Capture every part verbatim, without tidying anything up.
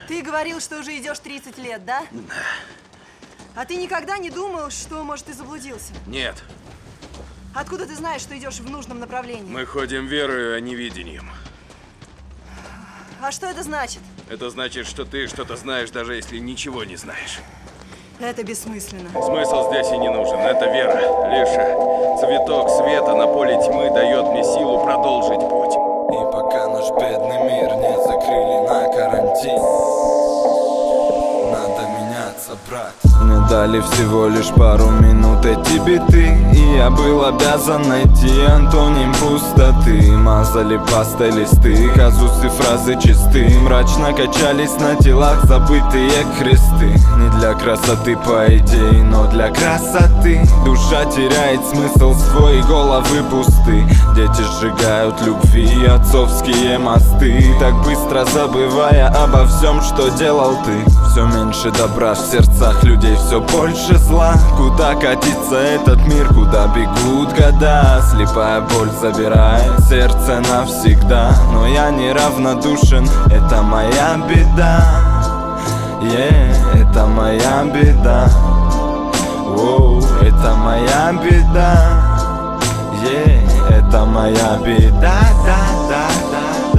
Ты говорил, что уже идешь тридцать лет, да? Да. А ты никогда не думал, что, может, ты заблудился? Нет. Откуда ты знаешь, что идешь в нужном направлении? Мы ходим верою, а не видением. А что это значит? Это значит, что ты что-то знаешь, даже если ничего не знаешь. Это бессмысленно. Смысл здесь и не нужен. Это вера. Лишь цветок света на поле тьмы дает мне силу продолжить путь. И пока наш бедный мир не закрыли на карантин, надо меняться, брат. Мне дали всего лишь пару минут эти биты, и я был обязан найти антоним пустоты. Мазали пастой листы, казусы, фразы чисты, мрачно качались на телах забытые кресты. Не для красоты по идее, но для красоты. Душа теряет смысл свой, головы пусты. Дети сжигают любви, отцовские мосты, так быстро забывая обо всем, что делал ты. Все меньше добра в сердцах людей, все больше зла. Куда катится этот мир, куда бегут года? Слепая боль забирает сердце навсегда. Но я не равнодушен, это моя беда. Yeah, это моя беда. Воу, это моя беда. Yeah, это моя беда, да, да, да,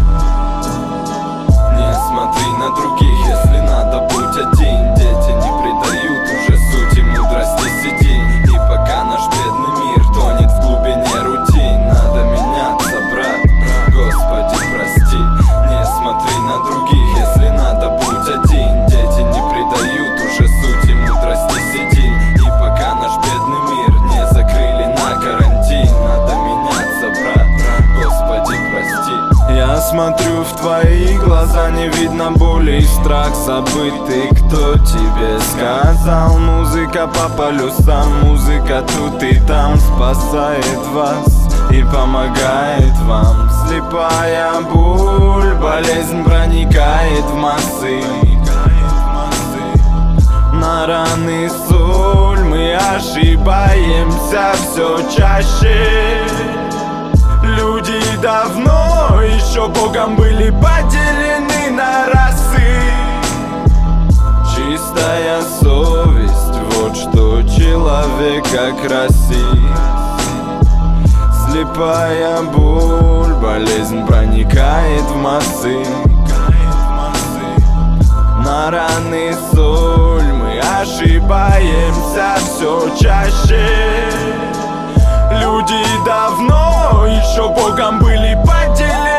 да. Не смотри на других, если надо, будь один. Дети не предают уже сути мудрости, сиди. И пока наш бедный мир тонет в глубине рутин, надо меняться, брат, Господи, прости. Не смотри на других, если надо, будь один. Дети не предают уже сути мудрости, сиди. И пока наш бедный мир не закрыли на карантин, надо меняться, брат, Господи, прости. Я смотрю в твои глаза, не видно боли и страх забытый. Кто тебе сказал? Музыка по полюсам, музыка тут и там спасает вас и помогает вам. Слепая боль, болезнь проникает в массы. На раны соль мы ошибаемся все чаще. Люди давно еще Богом были поделены на расы. Чистая совесть, вот что человека красит. Слепая боль, болезнь проникает в массы. На раны соль мы ошибаемся все чаще. Люди давно еще Богом были поделены